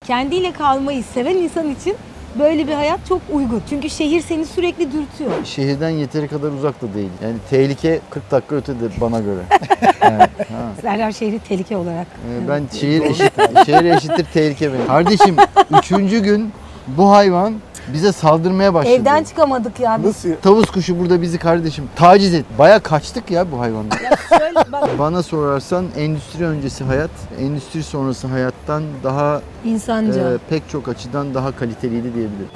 kendiyle kalmayı seven insan için böyle bir hayat çok uygun. Çünkü şehir seni sürekli dürtüyor. Şehirden yeteri kadar uzak da değil. Yani tehlike 40 dakika ötedir bana göre. Yani, Serdar şehri tehlike olarak. Ben şehir eşittir tehlike benim. Kardeşim 3. gün bu hayvan bize saldırmaya başladı. Evden çıkamadık ya biz. Nasıl? Tavus kuşu burada bizi kardeşim taciz et. Baya kaçtık ya bu hayvandan. Ya şöyle bak, Bana sorarsan endüstri öncesi hayat, endüstri sonrası hayattan daha insanca. pek çok açıdan daha kaliteliydi diyebilirim.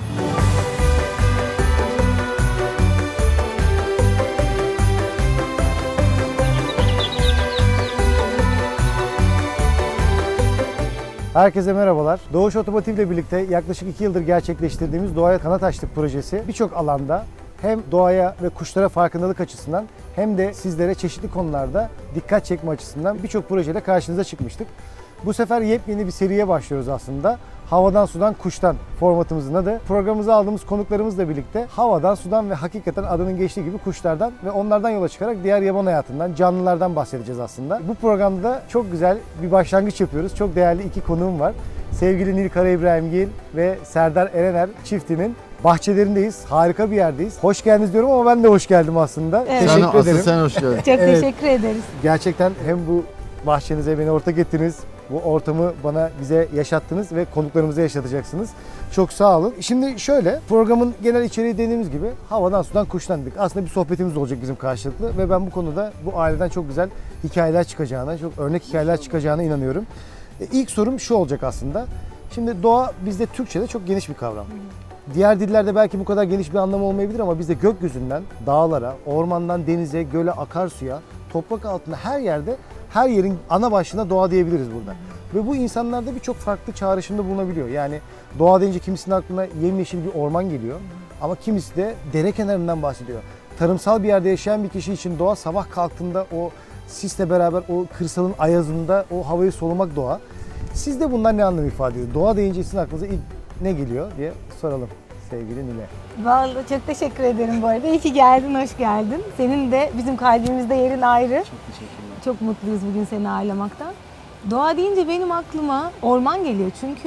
Herkese merhabalar. Doğuş Otomotiv ile birlikte yaklaşık 2 yıldır gerçekleştirdiğimiz Doğaya Kanat Açtık projesi birçok alanda hem doğaya ve kuşlara farkındalık açısından hem de sizlere çeşitli konularda dikkat çekme açısından birçok projeyle karşınıza çıkmıştık. Bu sefer yepyeni bir seriye başlıyoruz aslında. Havadan, sudan, kuştan formatımızın adı. Programımıza aldığımız konuklarımızla birlikte havadan, sudan ve hakikaten adının geçtiği gibi kuşlardan ve onlardan yola çıkarak diğer yaban hayatından, canlılardan bahsedeceğiz aslında. Bu programda da çok güzel bir başlangıç yapıyoruz. Çok değerli iki konuğum var. Sevgili Nil Karaibrahimgil ve Serdar Erener çiftinin bahçelerindeyiz. Harika bir yerdeyiz. Hoş geldiniz diyorum ama ben de hoş geldim aslında. Evet. Teşekkür Asıl ederim. sen hoş geldin. Çok Evet. teşekkür ederiz. Gerçekten hem bu bahçenize beni ortak ettiniz. Bu ortamı bize yaşattınız ve konuklarımıza yaşatacaksınız. Çok sağ olun. Şimdi şöyle, programın genel içeriği dediğimiz gibi havadan, sudan, kuştan dedik. Aslında bir sohbetimiz olacak bizim karşılıklı ve ben bu konuda bu aileden çok güzel hikayeler çıkacağına, çok örnek hikayeler çıkacağına inanıyorum. İlk sorum şu olacak aslında. Şimdi doğa bizde Türkçe'de çok geniş bir kavram. Diğer dillerde belki bu kadar geniş bir anlamı olmayabilir ama bizde gökyüzünden dağlara, ormandan denize, göle, akarsuya, toprak altında her yerde, her yerin ana başlığına doğa diyebiliriz burada. Ve bu insanlarda birçok farklı çağrışımda bulunabiliyor. Yani doğa deyince kimisinin aklına yemyeşil bir orman geliyor ama kimisi de dere kenarından bahsediyor. Tarımsal bir yerde yaşayan bir kişi için doğa sabah kalktığında o sisle beraber o kırsalın ayazında o havayı solumak doğa. Sizde bunlar ne anlam ifade ediyor? Doğa deyince sizin aklınıza ilk ne geliyor diye soralım sevgili Nile. Vallahi çok teşekkür ederim bu arada. İyi ki geldin, hoş geldin. Senin de bizim kalbimizde yerin ayrı. Çok teşekkürler. Çok mutluyuz bugün seni ağırlamaktan. Doğa deyince benim aklıma orman geliyor. Çünkü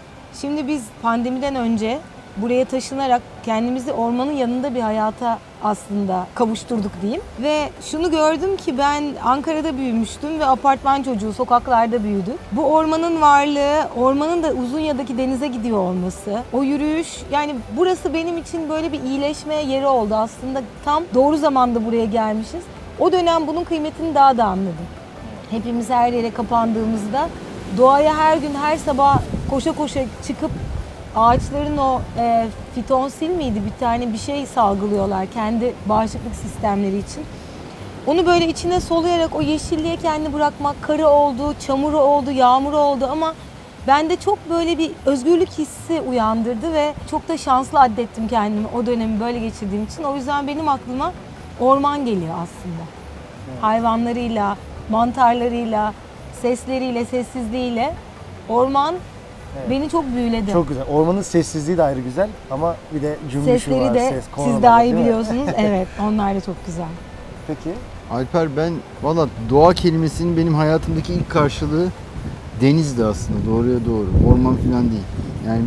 şimdi biz pandemiden önce buraya taşınarak kendimizi ormanın yanında bir hayata aslında kavuşturduk diyeyim. Ve şunu gördüm ki ben Ankara'da büyümüştüm ve apartman çocuğu, sokaklarda büyüdük. Bu ormanın varlığı, ormanın da Uzunya'daki denize gidiyor olması, o yürüyüş, yani burası benim için böyle bir iyileşme yeri oldu aslında. Tam doğru zamanda buraya gelmişiz. O dönem bunun kıymetini daha da anladım. Hepimiz her yere kapandığımızda doğaya her gün, her sabah koşa koşa çıkıp ağaçların o fitonsil miydi, bir tane bir şey salgılıyorlar kendi bağışıklık sistemleri için. Onu böyle içine soluyarak o yeşilliğe kendini bırakmak, karı oldu, çamuru oldu, yağmuru oldu ama bende çok böyle bir özgürlük hissi uyandırdı ve çok da şanslı addettim kendimi o dönemi böyle geçirdiğim için. O yüzden benim aklıma orman geliyor aslında. Evet. Hayvanlarıyla, mantarlarıyla, sesleriyle, sessizliğiyle orman beni çok büyüledi. Çok güzel. Ormanın sessizliği de ayrı güzel ama bir de cümbüşü sesleri var. de Ses, siz daha iyi biliyorsunuz. Evet, onlar da çok güzel. Peki. Alper, ben valla doğa kelimesinin benim hayatımdaki ilk karşılığı denizdi aslında, doğruya doğru. Orman falan değil. Yani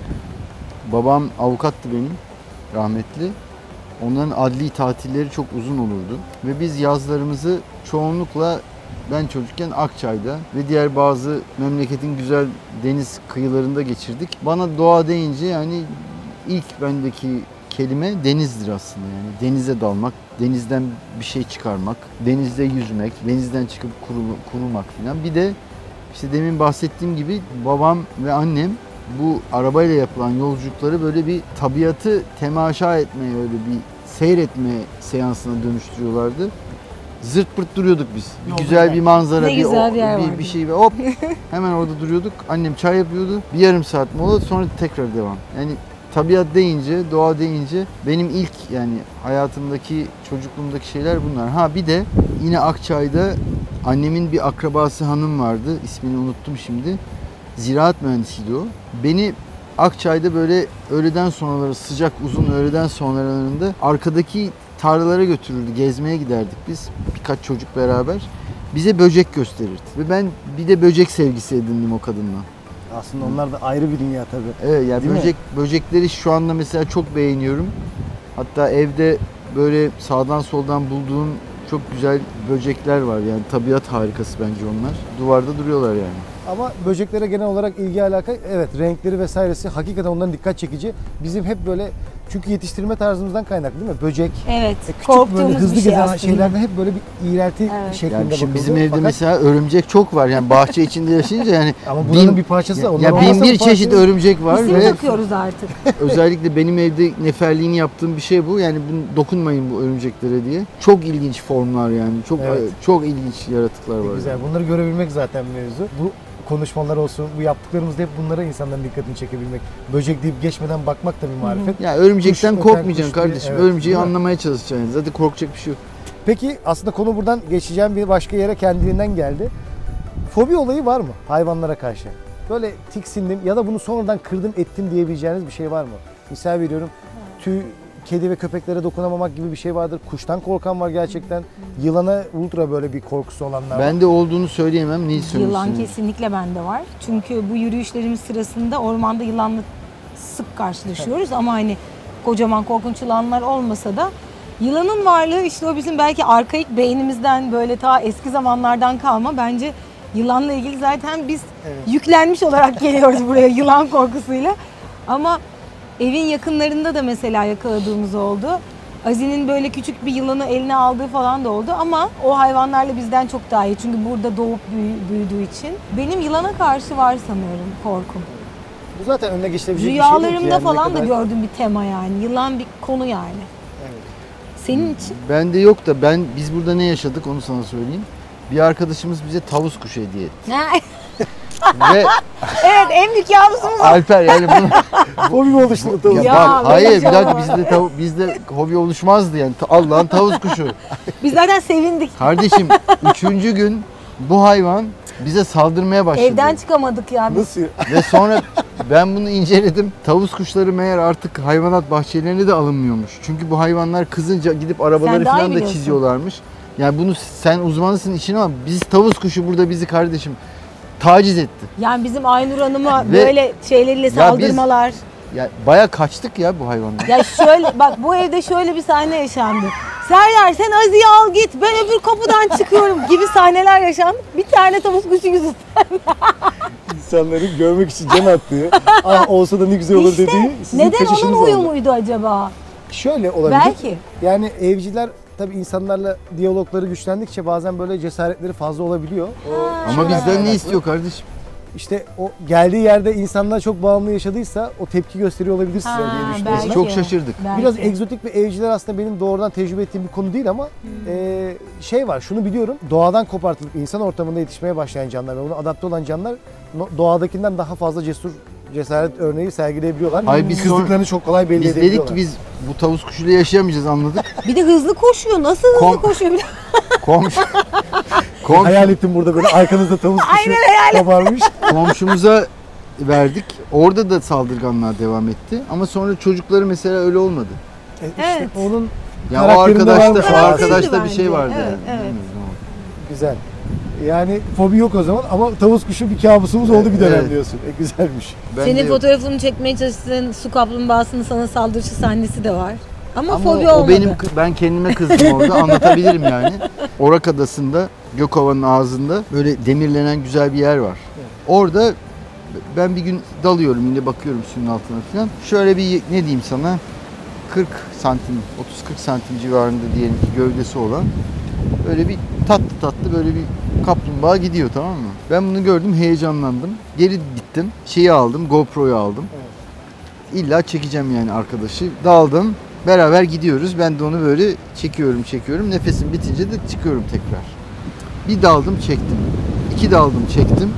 babam avukattı benim, rahmetli. Onların adli tatilleri çok uzun olurdu. Ve biz yazlarımızı çoğunlukla ben çocukken Akçay'da ve diğer bazı memleketin güzel deniz kıyılarında geçirdik. Bana doğa deyince yani ilk bendeki kelime denizdir aslında. Yani denize dalmak, denizden bir şey çıkarmak, denizde yüzmek, denizden çıkıp kurulmak falan. Bir de işte demin bahsettiğim gibi babam ve annem bu arabayla yapılan yolculukları böyle bir tabiatı temaşa etmeye, öyle bir seyretme seansına dönüştürüyorlardı. Zırt pırt duruyorduk biz. Güzel bir manzara, bir şey ve hop hemen orada duruyorduk. Annem çay yapıyordu. Bir yarım saat mola, sonra tekrar devam. Yani tabiat deyince, doğa deyince benim ilk yani hayatımdaki, çocukluğumdaki şeyler bunlar. Ha bir de yine Akçay'da annemin bir akrabası hanım vardı. İsmini unuttum şimdi. Ziraat mühendisiydi o. Beni Akçay'da böyle öğleden sonraları, sıcak uzun öğleden sonralarında arkadaki tarlalara götürürdü, gezmeye giderdik biz. Birkaç çocuk beraber. Bize böcek gösterirdi. Ve ben bir de böcek sevgisi edindim o kadından. Aslında onlar da ayrı bir dünya tabii. Evet yani Değil mi? böcekleri şu anda mesela çok beğeniyorum. Hatta evde böyle sağdan soldan bulduğum çok güzel böcekler var. Yani tabiat harikası bence onlar. Duvarda duruyorlar yani. Ama böceklere genel olarak ilgi alaka, evet, renkleri vesairesi hakikaten onların dikkat çekici. Bizim hep böyle, çünkü yetiştirme tarzımızdan kaynaklı değil mi? Böcek, Evet. küçük böyle Korktuğumuz hızlı bir şey gezen aslında. şeylerden hep böyle bir iğrelti Evet. şeklinde Yani şimdi bakıldı. bizim evde Fakat- mesela örümcek çok var. Yani bahçe içinde yaşayınca yani ama buranın bir parçası da. Onlar ya olmazsa bin bu bir çeşit parçayı- örümcek var İsim ve takıyoruz artık. özellikle benim evde neferliğini yaptığım bir şey bu. Yani dokunmayın bu örümceklere diye. Çok ilginç formlar yani. Çok Evet. çok ilginç yaratıklar var. Güzel. Bunları görebilmek zaten mevzu. Bu konuşmalar olsun, bu yaptıklarımızda hep bunlara insanların dikkatini çekebilmek. Böcek deyip geçmeden bakmak da bir marifet. Ya örümcekten Kuş öten korkmayacaksın kuş diye, kardeşim. evet, Örümceği değil mi? anlamaya çalışacaksın. Zaten korkacak bir şey yok. Peki aslında konu buradan geçeceğim bir başka yere kendiliğinden geldi. Fobi olayı var mı hayvanlara karşı? Böyle tiksindim ya da bunu sonradan kırdım ettim diyebileceğiniz bir şey var mı? Misal veriyorum, kedi ve köpeklere dokunamamak gibi bir şey vardır. Kuştan korkan var gerçekten. Yılana ultra böyle bir korkusu olanlar var. Bende olduğunu söyleyemem. Ne söylüyorsun? Yılan kesinlikle bende var. Çünkü bu yürüyüşlerimiz sırasında ormanda yılanla sık karşılaşıyoruz ama hani kocaman korkunç yılanlar olmasa da yılanın varlığı işte o bizim belki arkaik beynimizden böyle ta eski zamanlardan kalma. Bence yılanla ilgili zaten biz yüklenmiş olarak geliyoruz buraya yılan korkusuyla. Ama evin yakınlarında da mesela yakaladığımız oldu. Azi'nin böyle küçük bir yılanı eline aldığı falan da oldu ama o hayvanlarla bizden çok daha iyi. Çünkü burada doğup büyüdüğü için. Benim yılana karşı var sanıyorum korkum. Bu zaten önüne geçilebilecek bir şey değil ki. Rüyalarımda Yani ne falan da kadar- gördüğüm bir tema yani. Yılan bir konu yani. Evet. Senin için? Bende yok da biz burada ne yaşadık onu sana söyleyeyim. Bir arkadaşımız bize tavus kuşu hediye etti. Ve Evet, en büyük yavrusunuz o. Alper yani bunu Fobi mi oluştu? Tavuk? ya Ya, bak böyle hayır bir şey dakika olamaz. bizde hobi oluşmazdı yani. Allah'ın tavus kuşu. Biz zaten sevindik. Kardeşim 3. gün bu hayvan bize saldırmaya başladı. Evden çıkamadık ya biz. Nasıl? Ve sonra ben bunu inceledim. Tavus kuşları meğer artık hayvanat bahçelerine de alınmıyormuş. Çünkü bu hayvanlar kızınca gidip arabaları Sen daha iyi falan da biliyorsun. çiziyorlarmış. Yani bunu sen uzmanısın işin ama biz tavus kuşu burada bizi kardeşim taciz etti. Yani bizim Aynur Hanım'a Ve- böyle şeyleriyle biz- saldırmalar. Ya baya kaçtık ya bu hayvandan. Ya şöyle bak bu evde şöyle bir sahne yaşandı. Serdar sen Azi'yi al git ben öbür kapıdan çıkıyorum gibi sahneler yaşandı. Bir tane tavus kuşu yüzünden. İnsanların görmek için can attığı, olsa da ne güzel olur İşte, dediği sizin neden kaçışınız onun oldu. huyu muydu acaba? Şöyle olabilir. Belki. Yani evciler tabii insanlarla diyalogları güçlendikçe bazen böyle cesaretleri fazla olabiliyor. Ama bizden ne istiyor kardeşim? İşte o geldiği yerde insanlar çok bağımlı yaşadıysa o tepki gösteriyor olabilir size Ha, diye düşünüyorum. Biz çok şaşırdık. Belki. Biraz egzotik ve evciler aslında benim doğrudan tecrübe ettiğim bir konu değil ama şey var, şunu biliyorum. Doğadan kopartılıp insan ortamında yetişmeye başlayan canlar ve buna adapte olan canlar doğadakinden daha fazla cesaret örneği sergileyebiliyorlar. Hayır, biz kızdıklarını çok kolay belli Biz edebiliyorlar. dedik ki biz bu tavus kuşuyla yaşayamayacağız anladık. Bir de hızlı koşuyor. Nasıl hızlı Kom- koşuyor? Komşu, komşu, Hayal ettim burada böyle arkanızda tavus kuşu kabarmış. komşumuza verdik. Orada da saldırganlığa devam etti. Ama sonra çocukları mesela öyle olmadı. İşte Evet. onun Ya o karakterinde varmış arkadaşta, o o arkadaşta bir bence. şey vardı. Evet, yani. evet. Bilmiyorum ne oldu. güzel. Yani fobi yok o zaman ama tavus kuşu bir kabusumuz oldu bir dönem Evet. diyorsun. Güzelmiş. Ben Senin de yok. fotoğrafını çekmeye çalıştığın su kaplumbağasının sana saldırışı sahnesi de var. Ama, Ama fobi o olmadı. ben kendime kızdım orada anlatabilirim yani. Orak Adası'nda Gökova'nın ağzında böyle demirlenen güzel bir yer var. Orada ben bir gün dalıyorum yine bakıyorum suyun altına falan. Şöyle bir ne diyeyim sana 40 santim 30-40 santim civarında diyelim ki gövdesi olan böyle bir tatlı böyle bir kaplumbağa gidiyor tamam mı? Ben bunu gördüm heyecanlandım. Geri gittim şeyi aldım GoPro'yu aldım. İlla çekeceğim yani arkadaşı. Daldım. Beraber gidiyoruz. Ben de onu böyle çekiyorum. Nefesim bitince de çıkıyorum tekrar. Bir daldım çektim. 2 daldım çektim.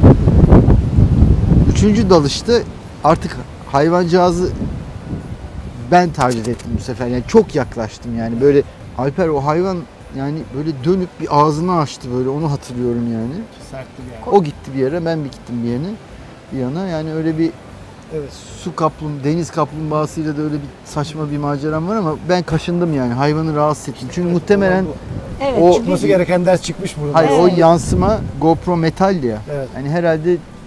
3. dalışta artık hayvancağızı ben taciz ettim bu sefer. Yani çok yaklaştım yani. Böyle Alper o hayvan yani böyle dönüp bir ağzını açtı böyle onu hatırlıyorum yani. Sertti yani. O gitti bir yere ben bir gittim bir yana. Yani öyle bir Evet. deniz kaplumbağasıyla da öyle bir saçma bir maceram var ama ben kaşındım yani hayvanı rahatsız ettim. Çünkü muhtemelen Evet. o- Çıkması gereken ders çıkmış burada. hayır Evet. o yansıma GoPro metal ya. Evet. Yani herhalde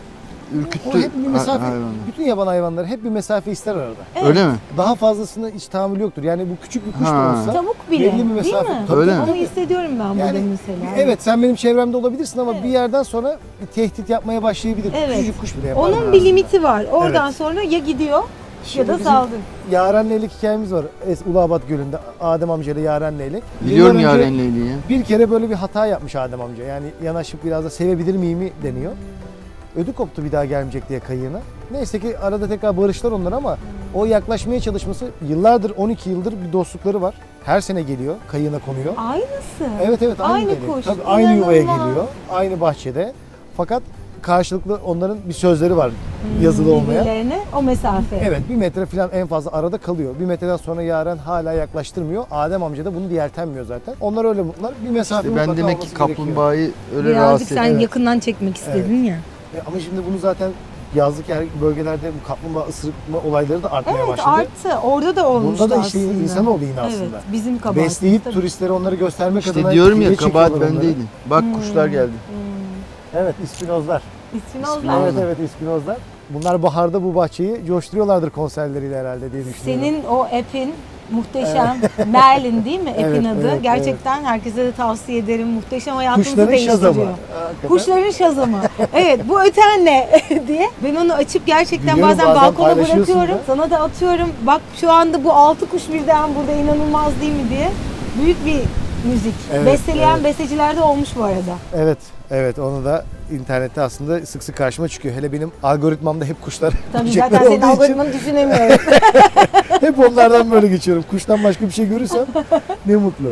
ürküttü O hep bir mesafe, hayvanlar. bütün yaban hayvanları hep bir mesafe ister arada. Öyle mi? Daha fazlasına hiç tahammül yoktur. Yani bu küçük bir kuş da Ha. olsa Tavuk bile belli bir değil mesafe. mi? Tabii, Öyle tabii, mi? Onu tabii. hissediyorum ben burada Yani, mesela. evet sen benim çevremde olabilirsin ama Evet. bir yerden sonra bir tehdit yapmaya başlayabilir. Evet. Küçücük kuş bile yapar. Onun bir limiti var. Oradan Evet. sonra ya gidiyor Şimdi ya da bizim saldır. Yaren Leylek hikayemiz var. Uluabat Gölü'nde Adem amcayla Yaren Leylek. Biliyorum Yıllar önce Yaren Leyli'yi. Bir kere böyle bir hata yapmış Adem amca. Yani yanaşıp biraz da sevebilir miyimi deniyor. Ödü koptu bir daha gelmeyecek diye kayığına. Neyse ki arada tekrar barıştılar onlar ama o yaklaşmaya çalışması yıllardır 12 yıldır bir dostlukları var. Her sene geliyor, kayığına konuyor. Aynısı. Evet aynı Aynı geliyor. kuş, Tabii aynı yuvaya inanılmaz. geliyor. Aynı bahçede. Fakat karşılıklı onların bir sözleri var yazılı olmayan. Birbirlerine o mesafe. Evet 1 metre falan en fazla arada kalıyor. 1 metreden sonra Yaren hala yaklaştırmıyor. Adem amca da bunu yeltenmiyor zaten. Onlar öyle mutlular. Bir mesafe İşte ben mutlaka demek ki olması gerekiyor. kaplumbağayı öyle Birazcık rahatsız sen ediyor. yakından çekmek istedin ya. Ama şimdi bunu zaten yazlık bölgelerde bu kaplumbağa ısırma olayları da artmaya Evet başladı. arttı. Orada da olmuştu Bunda da işte aslında. insanoğlu yine aslında. Evet bizim kabahatimiz. Besleyip tabii. turistlere onları göstermek adına İşte diyorum ya hile kabahat çekiyorlar onları. bendeydi. Bak kuşlar geldi. Evet ispinozlar. İspinozlar. Evet evet ispinozlar. Bunlar baharda bu bahçeyi coşturuyorlardır konserleriyle herhalde diye düşünüyorum. Senin o app'in muhteşem Merlin değil mi? App'in Evet, adı. evet, Gerçekten herkese de tavsiye ederim. Muhteşem hayatınızı Kuşların değiştiriyor. şazamı. Hakikaten. Kuşların şazamı. Evet bu öten ne diye. Ben onu açıp gerçekten Biliyorum, bazen bazen balkona paylaşıyorsun bırakıyorum. da. Sana da atıyorum. Bak şu anda bu 6 kuş birden burada inanılmaz değil mi diye. Büyük bir müzik. Evet, Besteleyen evet. besteciler de olmuş bu arada. Evet onu da internette aslında sık sık karşıma çıkıyor. Hele benim algoritmamda hep kuşlar Tabii çiçekler zaten senin olduğu için algoritmanı düşünemiyorum. hep onlardan böyle geçiyorum. Kuştan başka bir şey görürsem ne mutlu.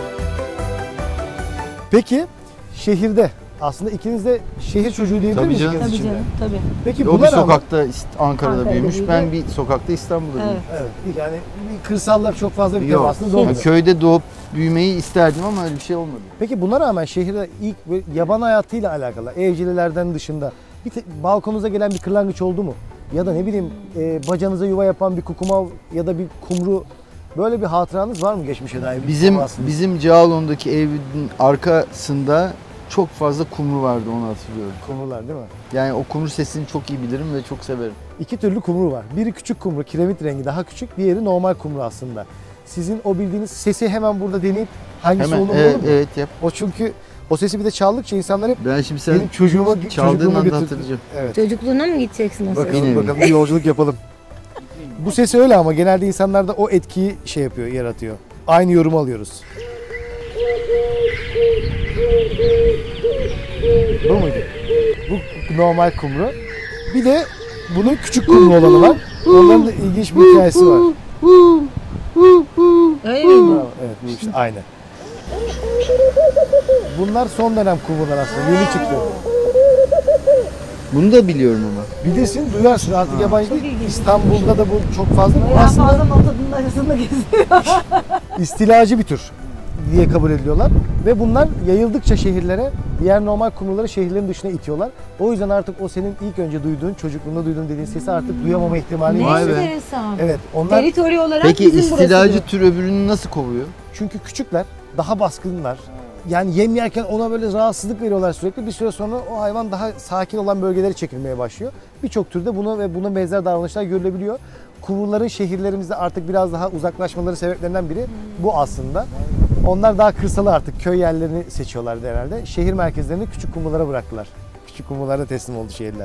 Peki şehirde aslında ikiniz de şehir çocuğu diyebilir Tabii miyiz canım. ikiniz Tabii için de? canım tabii. Peki O bir buna rağmen sokakta Ankara'da Ankara'da büyümüş. büyüdü. Ben bir sokakta İstanbul'da büyüdüm. Evet. evet, yani bir kırsalla çok fazla bir Yok. temasınız Yani olmadı. köyde doğup büyümeyi isterdim ama öyle bir şey olmadı. Peki buna rağmen şehirde ilk böyle yaban hayatıyla alakalı evcillelerden dışında balkonunuza gelen bir kırlangıç oldu mu? Ya da ne bileyim bacanıza yuva yapan bir kukumav ya da bir kumru böyle bir hatıranız var mı geçmişe dair? Bizim Cağaloğlu'ndaki evin arkasında çok fazla kumru vardı, onu hatırlıyorum. Kumrular değil mi? Yani o kumru sesini çok iyi bilirim ve çok severim. İki türlü kumru var. Biri küçük kumru, kiremit rengi daha küçük. Diğeri normal kumru aslında. Sizin o bildiğiniz sesi hemen burada deneyip hangisi Hemen olur evet, mu? evet yap. O çünkü o sesi bir de çaldıkça insanlar hep Ben şimdi sen benim çocuğuma çaldığın çocukluğuma anda götürdü. hatırlayacağım. Evet. Çocukluğuna mı gideceksin o sırada? Yine mi? Bakalım bir yolculuk yapalım. Bu sesi öyle ama genelde insanlarda o etkiyi şey yapıyor, yaratıyor. Aynı yorumu alıyoruz. Bu muydu? Bu normal kumru. Bir de bunun küçük kumru olanı var. Onların da ilginç bir hikayesi var. Öyle mi? Bravo, evet bu işte aynı. Bunlar son dönem kumrular aslında. Yeni çıktı. Bunu da biliyorum ama. Bilirsin, duyarsın artık yabancı Çok değil. ilginç. İstanbul'da da bu çok fazla. Bu Bayağı aslında fazla notadının arasında geziyor. istilacı bir tür diye kabul ediliyorlar. Ve bunlar yayıldıkça şehirlere diğer normal kumruları şehirlerin dışına itiyorlar. O yüzden artık o senin ilk önce duyduğun, çocukluğunda duyduğun dediğin sesi artık duyamama ihtimali Ne var. Vay be. enteresan. Evet onlar Teritori olarak Peki bizim burası istilacı diyor. tür öbürünü nasıl kovuyor? çünkü küçükler, daha baskınlar. Yani yem yerken ona böyle rahatsızlık veriyorlar sürekli. Bir süre sonra o hayvan daha sakin olan bölgelere çekilmeye başlıyor. Birçok türde bunu ve buna benzer davranışlar görülebiliyor. Kumruların şehirlerimizde artık biraz daha uzaklaşmaları sebeplerinden biri bu aslında. Onlar daha kırsalı artık köy yerlerini seçiyorlardı herhalde. Şehir merkezlerini küçük kumrulara bıraktılar. Küçük kumrulara teslim oldu şehirler.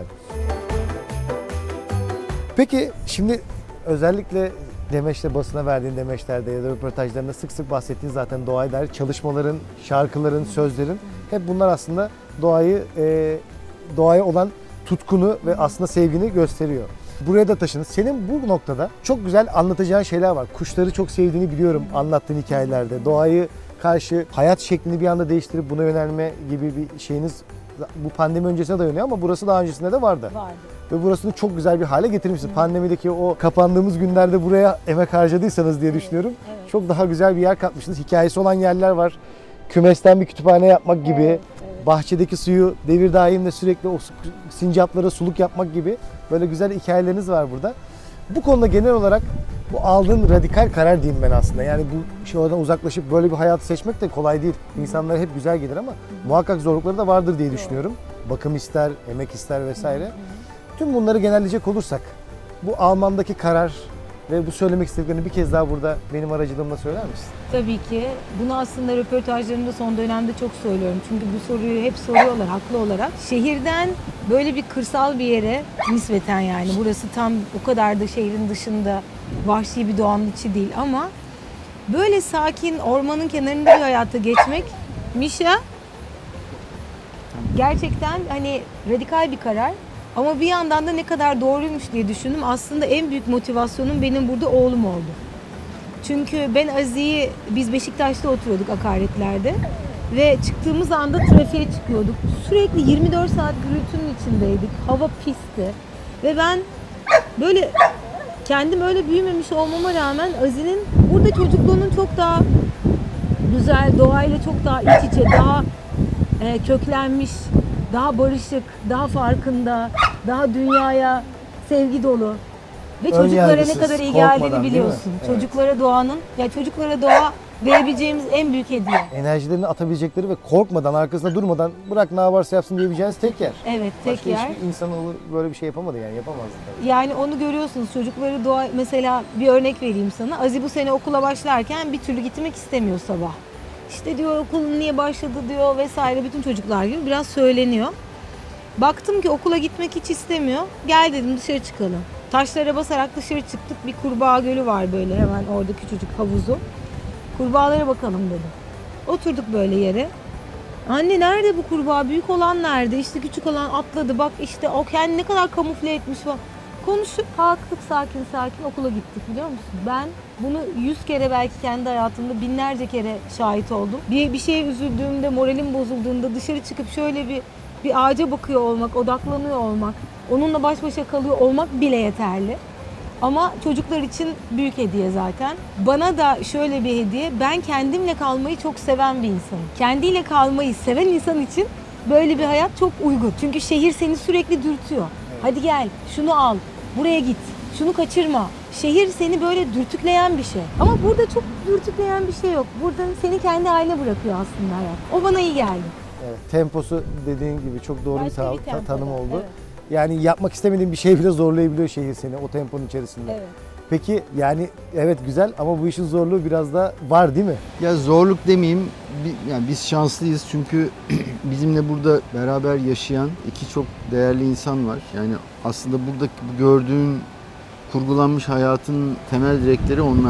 Peki şimdi özellikle demeçte basına verdiğin demeçlerde ya da röportajlarında sık sık bahsettiğin zaten doğaya dair çalışmaların, şarkıların, sözlerin hep bunlar aslında doğaya olan tutkunu ve aslında sevgini gösteriyor. Buraya da taşındın. Senin bu noktada çok güzel anlatacağın şeyler var. Kuşları çok sevdiğini biliyorum anlattığın hikayelerde. Doğayı karşı hayat şeklini bir anda değiştirip buna yönelme gibi bir şeyiniz bu pandemi öncesine dayanıyor ama burası daha öncesinde de vardı. Vardı. Ve burasını çok güzel bir hale getirmişsiniz. Pandemideki o kapandığımız günlerde buraya emek harcadıysanız diye düşünüyorum. Evet. Çok daha güzel bir yer katmışsınız. Hikayesi olan yerler var. Kümesten bir kütüphane yapmak gibi. Evet. Bahçedeki suyu devir daimle sürekli o sincaplara suluk yapmak gibi böyle güzel hikayeleriniz var burada. Bu konuda genel olarak bu aldığın radikal karar diyeyim ben aslında. Yani bu şeylerden uzaklaşıp böyle bir hayatı seçmek de kolay değil. İnsanlara hep güzel gelir ama muhakkak zorlukları da vardır diye düşünüyorum. Bakım ister, emek ister vesaire. Tüm bunları genelleyecek olursak bu Alman'daki karar ve bu söylemek istediklerini bir kez daha burada benim aracılığımla söyler misin? Tabii ki. Bunu aslında röportajlarımda son dönemde çok söylüyorum. Çünkü bu soruyu hep soruyorlar haklı olarak. Şehirden böyle bir kırsal bir yere nispeten, yani burası tam o kadar da şehrin dışında vahşi bir doğanın içi değil ama böyle sakin ormanın kenarında bir hayata geçmek, Mişa, gerçekten hani radikal bir karar. Ama bir yandan da ne kadar doğruymuş diye düşündüm. Aslında en büyük motivasyonum benim burada oğlum oldu. Çünkü ben Azi'yi, biz Beşiktaş'ta oturuyorduk akaretlerde ve çıktığımız anda trafiğe çıkıyorduk. Sürekli 24 saat gürültünün içindeydik. Hava pisti. Ve ben böyle kendim öyle büyümemiş olmama rağmen Azi'nin burada çocukluğunun çok daha güzel, doğayla çok daha iç içe, daha köklenmiş, daha barışık, daha farkında, daha dünyaya sevgi dolu ve çocuklara ne Önyargısız, kadar iyi korkmadan, geldiğini değil mi? biliyorsun. Evet. Çocuklara doğanın, ya çocuklara doğa verebileceğimiz en büyük hediye. Enerjilerini atabilecekleri ve korkmadan, arkasında durmadan bırak ne yaparsa yapsın diyebileceğiniz tek yer. Evet, tek Başka yer. hiçbir insanoğlu böyle bir şey yapamadı, yani yapamazdı tabii. Yani onu görüyorsunuz, çocukları doğa, mesela bir örnek vereyim sana. Azi bu sene okula başlarken bir türlü gitmek istemiyor sabah. İşte diyor okulun niye başladı diyor vesaire, bütün çocuklar gibi biraz söyleniyor. Baktım ki okula gitmek hiç istemiyor. Gel dedim dışarı çıkalım. Taşlara basarak dışarı çıktık. Bir kurbağa gölü var böyle hemen orada, küçücük havuzu. Kurbağalara bakalım dedim. Oturduk böyle yere. Anne nerede bu kurbağa? Büyük olan nerede? İşte küçük olan atladı. Bak işte o kendini ne kadar kamufle etmiş falan. Konuşup kalktık sakin sakin okula gittik, biliyor musun? Ben bunu 100 kere belki kendi hayatımda binlerce kere şahit oldum. Bir şeye üzüldüğümde, moralim bozulduğunda dışarı çıkıp şöyle bir ağaca bakıyor olmak, odaklanıyor olmak, onunla baş başa kalıyor olmak bile yeterli. Ama çocuklar için büyük hediye zaten. Bana da şöyle bir hediye, ben kendimle kalmayı çok seven bir insanım. Kendiyle kalmayı seven insan için böyle bir hayat çok uygun. Çünkü şehir seni sürekli dürtüyor. Hadi gel, şunu al, buraya git, şunu kaçırma. Şehir seni böyle dürtükleyen bir şey. Ama burada çok dürtükleyen bir şey yok. Burada seni kendi haline bırakıyor aslında hayat. O bana iyi geldi. Evet, temposu dediğin gibi çok doğru bir Başka bir tempoda, tanım oldu. evet. Yani yapmak istemediğin bir şey bile zorlayabiliyor şehir seni o temponun içerisinde. Evet. Peki yani evet güzel ama bu işin zorluğu biraz da var değil mi? Ya zorluk demeyeyim, yani biz şanslıyız çünkü bizimle burada beraber yaşayan iki çok değerli insan var. Yani aslında burada gördüğün kurgulanmış hayatın temel direkleri onlar.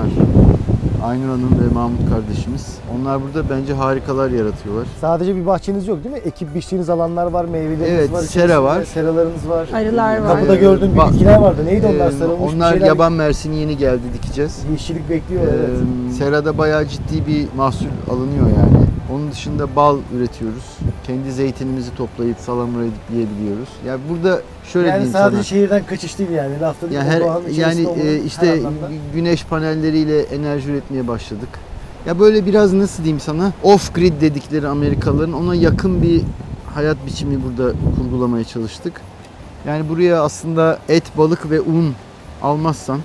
Aynur Hanım ve Mahmut kardeşimiz. Onlar burada bence harikalar yaratıyorlar. Sadece bir bahçeniz yok değil mi? Ekip biçtiğiniz alanlar var, meyveleriniz Evet, var. sera içerisinde, var. Seralarınız var. Arılar var. Kapıda gördüğüm bir bitkiler vardı. Neydi onlar? Sarılmış bir Onlar şeyler. yaban mersini yeni geldi, dikeceğiz. Yeşillik bekliyor. Evet. Serada bayağı ciddi bir mahsul alınıyor yani. Onun dışında bal üretiyoruz. Kendi zeytinimizi toplayıp salamura edip yiyebiliyoruz. Yani burada şöyle Yani diyeyim sadece sana. şehirden kaçış değil yani. Lafta değil. Yani, O doğanın içerisinde olmanın her işte anlamda. güneş panelleriyle enerji üretmeye başladık. Ya böyle biraz nasıl diyeyim sana, off-grid dedikleri Amerikalıların ona yakın bir hayat biçimi burada kurgulamaya çalıştık. Yani buraya aslında et, balık ve un almazsan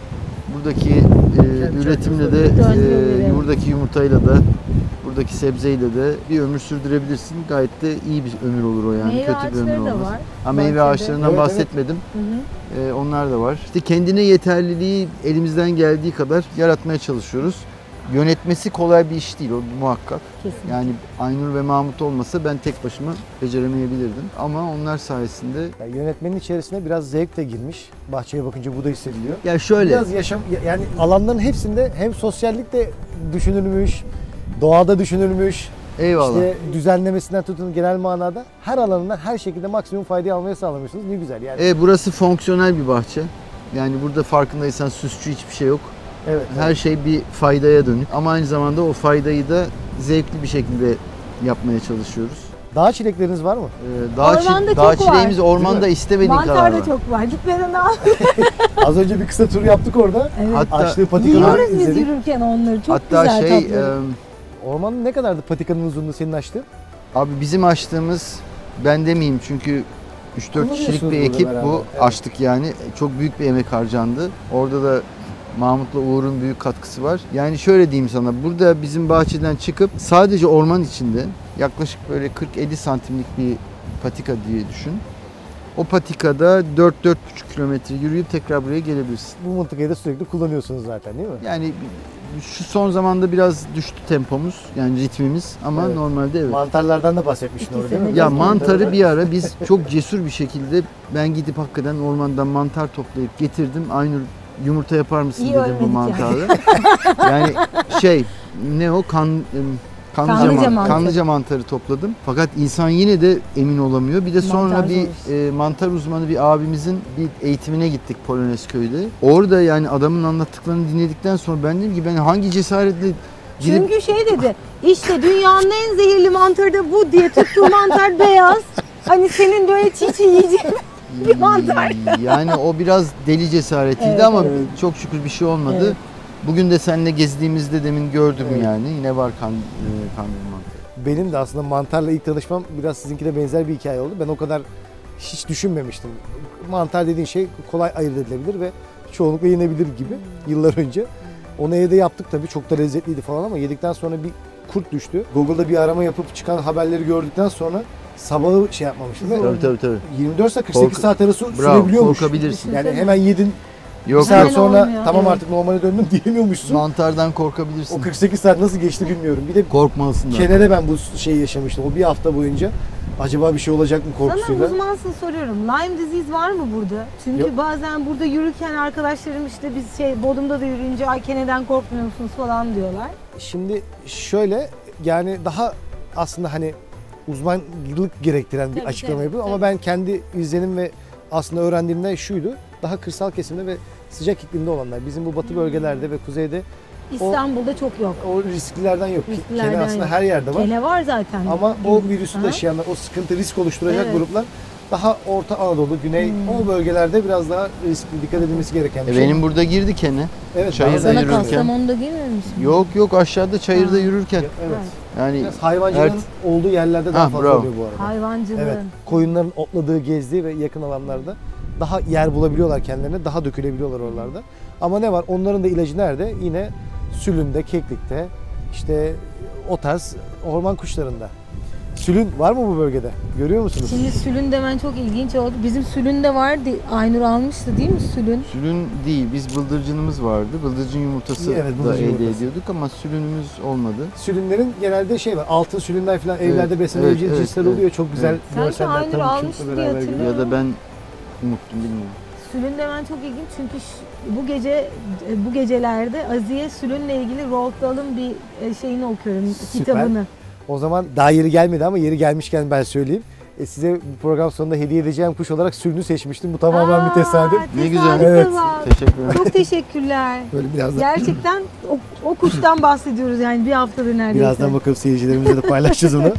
buradaki üretimle de buradaki yumurtayla da buradaki sebzeyle de bir ömür sürdürebilirsin. Gayet de iyi bir ömür olur o yani. Meyve Kötü bir ömür ağaçları da olmaz. var. Ha, meyve bahçede. ağaçlarından Evet, bahsetmedim. Hı hı. Onlar da var. İşte kendine yeterliliği elimizden geldiği kadar yaratmaya çalışıyoruz. Yönetmesi kolay bir iş değil, o muhakkak. Kesinlikle. Yani Aynur ve Mahmut olmasa ben tek başıma beceremeyebilirdim. Ama onlar sayesinde... Yani yönetmenin içerisine biraz zevk de girmiş. Bahçeye bakınca bu da hissediliyor. Ya şöyle... Biraz yaşam, yani alanların hepsinde hem sosyallik de düşünülmüş, doğada düşünülmüş. Eyvallah. İşte düzenlemesinden tutun genel manada her alanından her şekilde maksimum faydayı almaya sağlamıyorsunuz. Ne güzel yani. Burası fonksiyonel bir bahçe. Yani burada farkındaysan süsçü hiçbir şey yok. Evet. Her şey bir faydaya dönük. Ama aynı zamanda o faydayı da zevkli bir şekilde yapmaya çalışıyoruz. Dağ çilekleriniz var mı? Ormanda Dağ çok çileğimiz var. ormanda istemediğin kadar Mantar var. da çok var. Gitmeden al. Az önce bir kısa tur yaptık orada. Evet. Hatta Açtığı patikaları Yiyoruz biz izledik. yürürken onları. Çok hatta güzel tatlı. Ormanın ne kadardı patikanın uzunluğu senin açtığın? Abi bizim açtığımız, ben demeyeyim çünkü 3-4 kişilik bir ekip burada bu. beraber, evet. Açtık yani. Çok büyük bir emek harcandı. Orada da Mahmut'la Uğur'un büyük katkısı var. Yani şöyle diyeyim sana, burada bizim bahçeden çıkıp sadece orman içinde yaklaşık böyle 40-50 santimlik bir patika diye düşün. O patikada 4-4,5 kilometre yürüyüp tekrar buraya gelebilirsin. Bu mıntıkayı da sürekli kullanıyorsunuz zaten değil mi? Yani şu son zamanda biraz düştü tempomuz, yani ritmimiz ama Evet. normalde evet. Mantarlardan da bahsetmiştin orada değil mi? Ya mantarı bir ara biz çok cesur bir şekilde ben gidip hakikaten ormandan mantar toplayıp getirdim. Aynur yumurta yapar mısın İyi dedim bu ölmedik mantarı. Yani ne o Kanlıca mantarı. kanlıca mantarı topladım. Fakat insan yine de emin olamıyor. Bir de sonra Mantar bir zor mantar uzmanı bir abimizin bir eğitimine gittik Polonezköy'de. Orada yani adamın anlattıklarını dinledikten sonra ben dedim ki ben hangi cesaretle gidip Çünkü şey dedi, işte dünyanın en zehirli mantarı da bu diye tuttuğu mantar beyaz. Hani senin böyle çiğ yiyeceğin bir mantar. Yani o biraz deli cesaretiydi Evet, ama evet. çok şükür bir şey olmadı. Evet. Bugün de seninle gezdiğimizde demin gördüm Evet. yani. Yine var kandil mantarı. Benim de aslında mantarla ilk tanışmam biraz sizinkine benzer bir hikaye oldu. Ben o kadar hiç düşünmemiştim. Mantar dediğin şey kolay ayırt edilebilir ve çoğunlukla yenebilir gibi yıllar önce. Onu evde yaptık tabii, çok da lezzetliydi falan ama yedikten sonra bir kurt düştü. Google'da bir arama yapıp çıkan haberleri gördükten sonra sabahı şey yapmamıştım. Tabii. 24 saat 48 saat arası Bravo, sürebiliyormuş. korkabilirsin. Yani hemen yedin, bir Yok saat Hemen sonra olmuyor, tamam evet. artık normale döndüm diyemiyormuşsun. Mantardan O korkabilirsin. 48 saat nasıl geçti bilmiyorum. Bir de Korkmalısın da. Kenede ben bu şeyi yaşamıştım. O bir hafta boyunca acaba bir şey olacak mı Sana korkusuyla. uzmansın soruyorum. Lyme disease var mı burada? Çünkü Yok. bazen burada yürürken arkadaşlarım işte biz Bodrum'da da yürüyünce ay Kene'den korkmuyor musunuz falan diyorlar. Şimdi şöyle, yani daha aslında hani uzmanlık gerektiren bir Tabii, açıklama tabii, yapıyorum ama tabii. ben kendi izlenim ve aslında öğrendiğimden şuydu. Daha kırsal kesimde ve sıcak iklimde olanlar. Bizim bu batı bölgelerde ve kuzeyde İstanbul'da çok yok. o risklerden yok. Risklerden Kene aslında yok. her yerde var. Kene var zaten. Ama o virüsü Aha. taşıyanlar, o sıkıntı, risk oluşturacak Evet. gruplar daha Orta Anadolu, Güney o bölgelerde biraz daha riskli, dikkat edilmesi gereken bir şey. Benim burada girdi kene. Evet, çayırda bazen- Sana yürürken. Kastamonu'da girmiyor musun? Yok aşağıda çayırda Ha. yürürken. Evet. Yani Biraz hayvancılığın olduğu yerlerde daha Ha, fazla bravo. oluyor bu arada. Hayvancılığın. Evet. Koyunların otladığı, gezdiği ve yakın alanlarda daha yer bulabiliyorlar kendilerine, daha dökülebiliyorlar oralarda. Ama ne var? Onların da ilacı nerede? Yine sülünde, keklikte, işte o tarz orman kuşlarında. Sülün var mı bu bölgede? Görüyor musunuz? Şimdi sülün demen çok ilginç oldu. Bizim sülün de vardı. Aynur almıştı değil mi sülün? sülün değil, biz bıldırcınımız vardı. Bıldırcın yumurtası Evet, da bıldırcın elde yumurtası. ediyorduk ama sülünümüz olmadı. Sülünlerin genelde şey var, altın sülünler falan Evet, evlerde beslenebileceği evet, cinsler evet. oluyor. Çok güzel Evet. Sanki görseller, Aynur tavuk almıştı çubukla diye beraber gidiyor. Ya da ben unuttum bilmiyorum. Sülün demen çok ilginç çünkü bu gecelerde Aziye Sülün'le ilgili Roald Dahl'ın bir şeyini okuyorum, Süper. kitabını. O zaman daha yeri gelmedi ama yeri gelmişken ben söyleyeyim. Size bu program sonunda hediye edeceğim kuş olarak sülünü seçmiştim. Bu tamamen bir tesadüf. Ne güzel. Evet. Teşekkür ederim. Çok teşekkürler. Böyle biraz da Gerçekten o kuştan bahsediyoruz yani bir haftadır neredeyse. birazdan bakalım seyircilerimizle de paylaşacağız onu.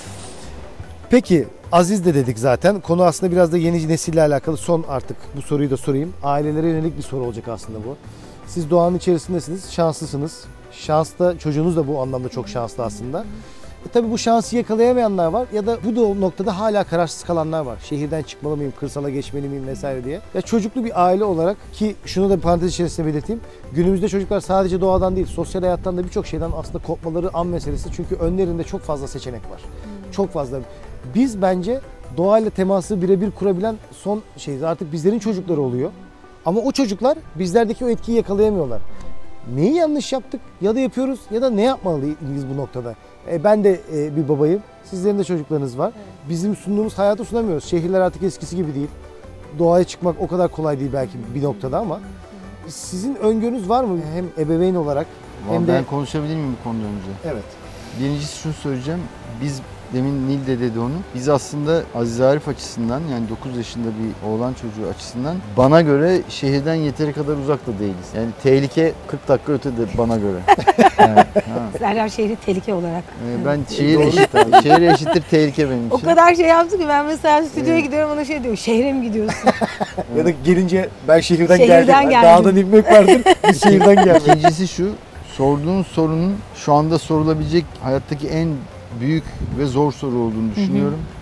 Peki Aziz de dedik zaten. Konu aslında biraz da yeni nesille alakalı. Son artık bu soruyu da sorayım. Ailelere yönelik bir soru olacak aslında bu. Siz doğanın içerisindesiniz, şanslısınız. Şanslı, çocuğunuz da bu anlamda çok şanslı aslında. Tabii bu şansı yakalayamayanlar var ya da bu da noktada hala kararsız kalanlar var. Şehirden çıkmalı mıyım, kırsala geçmeli miyim vesaire diye. Ya çocuklu bir aile olarak ki şunu da bir parantez içerisinde belirteyim. Günümüzde çocuklar sadece doğadan değil, sosyal hayattan da birçok şeyden aslında kopmaları an meselesi. Çünkü önlerinde çok fazla seçenek var. Çok fazla. Biz bence doğayla teması birebir kurabilen son şeyiz. Artık bizlerin çocukları oluyor. Ama o çocuklar bizlerdeki o etkiyi yakalayamıyorlar. Neyi yanlış yaptık ya da yapıyoruz ya da ne yapmalıyız bu noktada? Ben de bir babayım. Sizlerin de çocuklarınız var. Bizim sunduğumuz hayatı sunamıyoruz. Şehirler artık eskisi gibi değil. Doğaya çıkmak o kadar kolay değil belki bir noktada ama sizin öngörünüz var mı? Hem ebeveyn olarak hem de... Ben konuşabilir miyim bu konuda önce? Evet. Birincisi şunu söyleyeceğim. Biz demin Nil de dedi onu. Biz aslında Aziz Arif açısından yani 9 yaşında bir oğlan çocuğu açısından bana göre şehirden yeteri kadar uzak da değiliz. Yani tehlike 40 dakika ötede bana göre. Yani, Serdar şehri tehlike olarak. ben şehir Doğru. şehir eşittir tehlike benim için. O kadar şey yaptı ki ben mesela stüdyoya gidiyorum ona şey diyor. Şehre mi gidiyorsun? Ya da gelince ben şehirden Şehirden geldim. Dağdan inmek vardır. Biz şehirden geldik. İkincisi şu, sorduğun sorunun şu anda sorulabilecek hayattaki en büyük ve zor soru olduğunu düşünüyorum.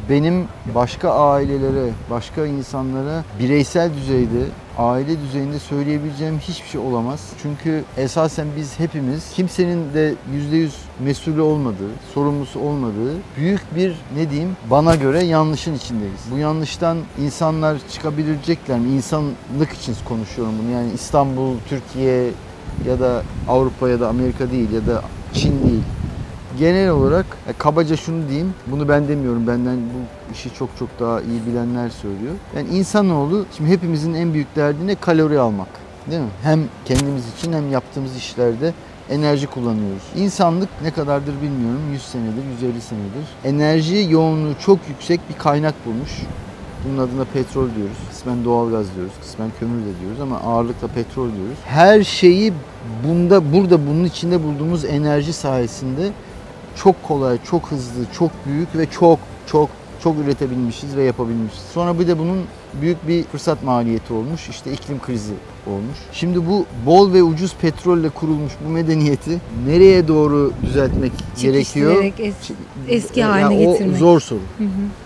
benim başka ailelere, başka insanlara bireysel düzeyde, aile düzeyinde söyleyebileceğim hiçbir şey olamaz. Çünkü esasen biz hepimiz kimsenin de %100 mesulü olmadığı, sorumlusu olmadığı büyük bir bana göre yanlışın içindeyiz. Bu yanlıştan insanlar çıkabilecekler mi? İnsanlık için konuşuyorum bunu. Yani İstanbul, Türkiye ya da Avrupa ya da Amerika değil ya da Çin değil. Genel olarak kabaca şunu diyeyim, bunu ben demiyorum, benden bu işi çok daha iyi bilenler söylüyor. Yani insanoğlu, şimdi hepimizin en büyük derdi ne? Kalori almak, değil mi? Hem kendimiz için hem yaptığımız işlerde enerji kullanıyoruz. İnsanlık ne kadardır bilmiyorum, 100 senedir, 150 senedir enerji yoğunluğu çok yüksek bir kaynak bulmuş. Bunun adına petrol diyoruz, kısmen doğalgaz diyoruz, kısmen kömür de diyoruz ama ağırlıkla petrol diyoruz. Her şeyi burada bunun içinde bulduğumuz enerji sayesinde çok kolay, çok hızlı, çok büyük ve çok üretebilmişiz ve yapabilmişiz. Sonra bir de bunun büyük bir fırsat maliyeti olmuş. İşte iklim krizi olmuş. Şimdi bu bol ve ucuz petrolle kurulmuş bu medeniyeti nereye doğru düzeltmek gerekiyor? Eski haline getirmek. O zor soru. Hı hı.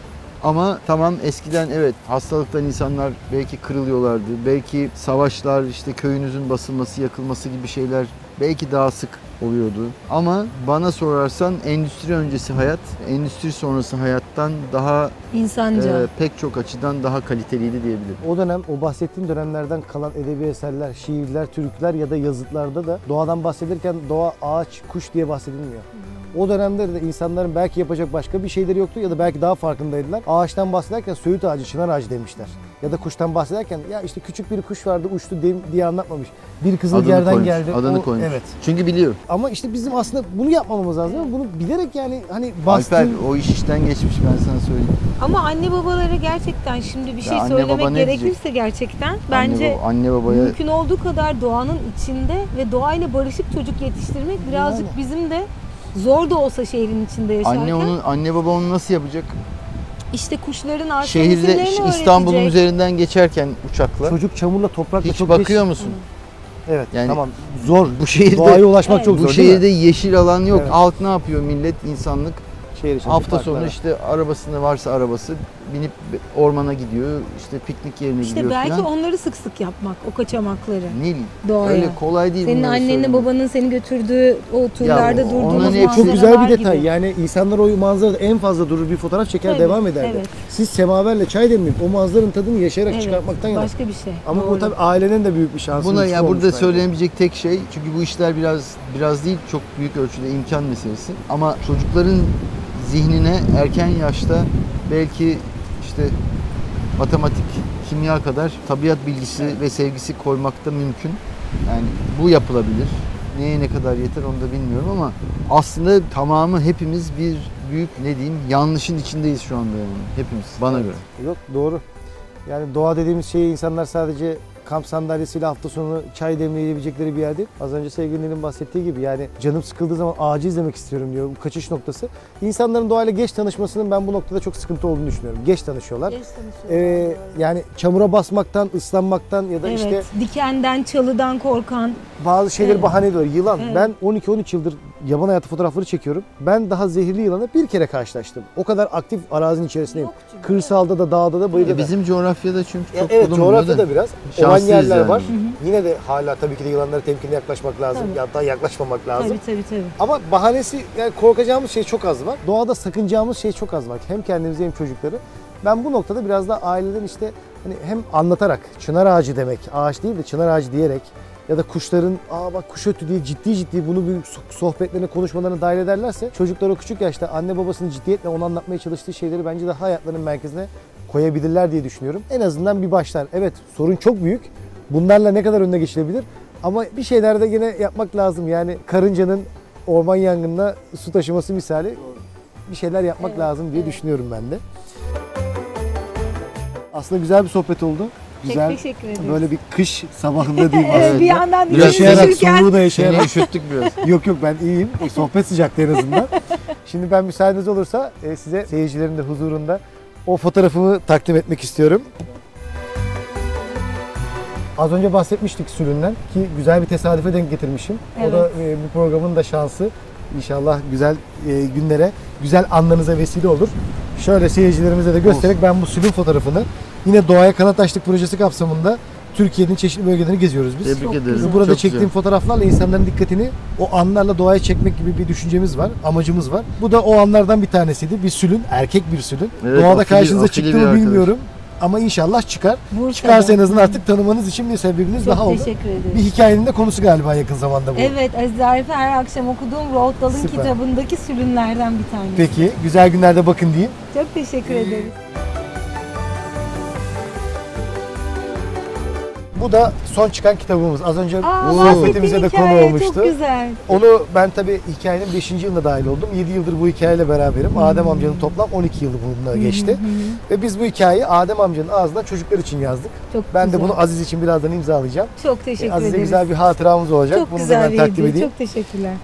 Ama tamam, eskiden evet hastalıktan insanlar belki kırılıyorlardı. Belki savaşlar, işte köyünüzün basılması, yakılması gibi şeyler belki daha sık oluyordu. Ama bana sorarsan endüstri öncesi hayat, endüstri sonrası hayattan daha insanca. pek çok açıdan daha kaliteliydi diyebilirim. O dönem, o bahsettiğim dönemlerden kalan edebi eserler, şiirler, türküler ya da yazıtlarda da doğadan bahsedilirken doğa, ağaç, kuş diye bahsedilmiyor. O dönemde de insanların belki yapacak başka bir şeyleri yoktu ya da belki daha farkındaydılar. Ağaçtan bahsederken söğüt ağacı, çınar ağacı demişler. Ya da kuştan bahsederken ya işte küçük bir kuş vardı uçtu diye anlatmamış. Bir kızıl yerden geldi. Adını koymuş. Evet. Çünkü biliyor. Ama işte bizim aslında bunu yapmamamız lazım. Evet. Bunu bilerek yani hani Alper o iş işten geçmiş, ben sana söyleyeyim. Ama anne babalara gerçekten şimdi bir şey söylemek gerekirse gerçekten bence anne babaya mümkün olduğu kadar doğanın içinde ve doğayla barışık çocuk yetiştirmek birazcık bizim de zor da olsa şehrin içinde yaşarken. Anne baba onu nasıl yapacak? İşte kuşların ağaçların Şehirde isimlerini İstanbul'un öğretecek. üzerinden geçerken uçakla. Çocuk çamurla toprakla Hiç çok bakıyor musun? Evet, Yani tamam. Zor. Bu şehirde doğaya ulaşmak çok zor. Bu şehirde yeşil alan yok. Evet. Halk ne yapıyor millet, insanlık? Şehir içinde Hafta parklara. sonu işte arabasında varsa arabası binip ormana gidiyor, işte piknik yerine İşte gidiyor belki falan. onları sık sık yapmak, o kaçamakları. Ne? Doğaya. Öyle kolay değil. Senin bunları annenle söylemek. babanın seni götürdüğü o turlarda Ya, durduğunuz onların hepsi- Çok manzaralar güzel bir detay. gibi. Yani insanlar o manzarada en fazla durur, bir fotoğraf çeker, Tabii, devam ederdi. evet. Siz semaverle çay demleyip o manzaranın tadını yaşayarak Evet, çıkartmaktan yana. başka bir şey. Ama Doğru. bu tabii ailenin de büyük bir şansı. Buna lütfu ya olmuş burada bence. söylenebilecek tek şey, çünkü bu işler biraz değil, çok büyük ölçüde imkan meselesi. Ama çocukların zihnine erken yaşta belki işte matematik, kimya kadar tabiat bilgisi ve sevgisi koymak da mümkün. Yani bu yapılabilir. Neye ne kadar yeter onu da bilmiyorum ama aslında tamamı hepimiz bir büyük yanlışın içindeyiz şu anda yani. Hepimiz bana göre. Yok, doğru. Yani doğa dediğimiz şeyi insanlar sadece kamp sandalyesiyle hafta sonu çay demleyebilecekleri bir yer değil. Az önce sevgilinin bahsettiği gibi yani canım sıkıldığı zaman ağacı izlemek istiyorum diyor. Bu kaçış noktası. İnsanların doğayla geç tanışmasının ben bu noktada çok sıkıntı olduğunu düşünüyorum. Geç tanışıyorlar. Yani çamura basmaktan, ıslanmaktan ya da evet, işte dikenden, çalıdan korkan. bazı şeyleri Evet. bahane ediyorlar. Yılan. Evet. Ben 12-13 yıldır yaban hayatı fotoğrafları çekiyorum. Ben daha zehirli yılanla bir kere karşılaştım. O kadar aktif arazinin içerisindeyim. Yok çünkü. Kırsalda da, dağda da, bayırda da. Bizim coğrafyada çünkü çok Evet, bulunmuyor coğrafya da biraz. Olan Şanslıyız yerler yani. var. Yine de hala tabii ki de yılanlara temkinli yaklaşmak lazım. Tabii. Hatta yaklaşmamak lazım. Tabii. Ama bahanesi, yani korkacağımız şey çok az var. Doğada sakınacağımız şey çok az var. Hem kendimizi hem çocukları. Ben bu noktada biraz da aileden işte hani hem anlatarak, çınar ağacı demek, ağaç değil de çınar ağacı diyerek ya da kuşların bak kuş ötü diye ciddi bunu bir sohbetlerine, konuşmalarına dahil ederlerse çocuklar o küçük yaşta anne babasının ciddiyetle onu anlatmaya çalıştığı şeyleri bence daha hayatlarının merkezine koyabilirler diye düşünüyorum. En azından bir başlar. Evet, sorun çok büyük. Bunlarla ne kadar önüne geçilebilir? Ama bir şeyler de yine yapmak lazım. Yani karıncanın orman yangınına su taşıması misali bir şeyler yapmak lazım diye düşünüyorum ben de. Aslında güzel bir sohbet oldu. Güzel. Çok teşekkür ederim. Böyle bir kış sabahında diyeyim Evet, aslında. bir yandan Yaşayarak, düşünürken- soğuğu da Seni yaşayarak. üşüttük biraz. Yok ben iyiyim. Sohbet sıcaktı en azından. Şimdi ben müsaadeniz olursa size seyircilerin de huzurunda o fotoğrafımı takdim etmek istiyorum. Az önce bahsetmiştik süründen ki güzel bir tesadüfe denk getirmişim. O da bu programın da şansı. İnşallah güzel günlere, güzel anlarınıza vesile olur. Şöyle seyircilerimize de göstererek ben bu sülün fotoğrafını yine Doğaya Kanat Açtık projesi kapsamında Türkiye'nin çeşitli bölgelerini geziyoruz biz. Tebrik Çok ederiz. güzel. Burada Çok çektiğim güzel. fotoğraflarla insanların dikkatini o anlarla doğaya çekmek gibi bir düşüncemiz var, amacımız var. Bu da o anlardan bir tanesiydi. Bir sülün, erkek bir sülün. Evet, Doğada afili- karşınıza afili çıktı bir mı arkadaş. bilmiyorum. Ama inşallah çıkar. Bursa'da. Çıkarsa en azından artık tanımanız için bir sebebiniz Çok daha oldu. teşekkür ederim. Bir hikayenin de konusu galiba yakın zamanda bu. Evet, Aziz Arif'i her akşam okuduğum Roald Dahl'ın Süper. kitabındaki sülünlerden bir tanesi. Peki, güzel günlerde bakın diyeyim. Çok teşekkür ederim. Bu da son çıkan kitabımız. Az önce Bahsettiğin sohbetimize de konu hikaye olmuştu. Çok güzel. Onu ben tabii hikayenin 5. yılına dahil oldum. 7 yıldır bu hikayeyle beraberim. Adem amcanın toplam 12 yılı bununla geçti. Ve biz bu hikayeyi Adem amcanın ağzından çocuklar için yazdık. Çok Ben güzel. de bunu Aziz için birazdan imzalayacağım. Çok teşekkür Aziz'e ederiz. güzel bir hatıramız olacak. Çok Bunu da güzel ben bir takdim hediye. edeyim. Çok teşekkürler.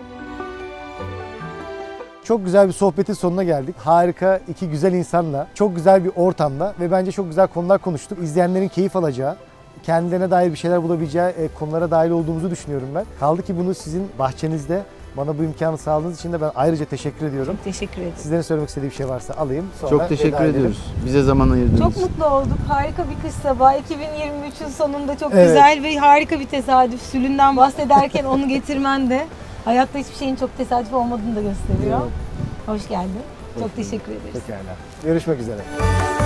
Çok güzel bir sohbetin sonuna geldik. Harika iki güzel insanla, çok güzel bir ortamda ve bence çok güzel konular konuştuk. İzleyenlerin keyif alacağı, kendilerine dair bir şeyler bulabileceği konulara dahil olduğumuzu düşünüyorum ben. Kaldı ki bunu sizin bahçenizde bana bu imkanı sağladığınız için de ben ayrıca teşekkür ediyorum. Çok teşekkür ederim. Sizlerin söylemek istediği bir şey varsa alayım. Sonra Çok teşekkür veda edelim. ediyoruz. Bize zaman ayırdığınız Çok için. mutlu olduk. Harika bir kış sabahı. 2023'ün sonunda çok Evet. güzel ve harika bir tesadüf. Sülünden bahsederken onu getirmen de hayatta hiçbir şeyin çok tesadüf olmadığını da gösteriyor. Evet. Hoş geldin. Çok teşekkür ederiz. Pekala. Görüşmek üzere.